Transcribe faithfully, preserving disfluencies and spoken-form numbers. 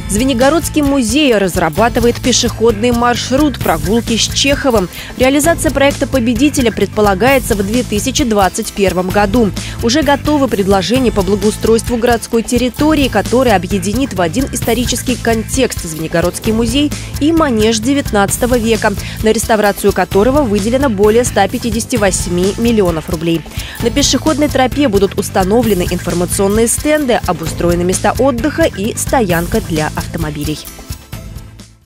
Звенигородский музей разрабатывает пешеходный маршрут прогулки с Чеховым. Реализация проекта «Победителя» предполагается в две тысячи двадцать первом году. Уже готовы предложения по благоустройству городской территории, которая объединит в один исторический контекст Звенигородский музей и манеж девятнадцатого века, на реставрацию которого выделено более ста пятидесяти восьми миллионов рублей. На пешеходной тропе будут установлены информационные стенды, обустроены места отдыха и стоянка для автомобилей.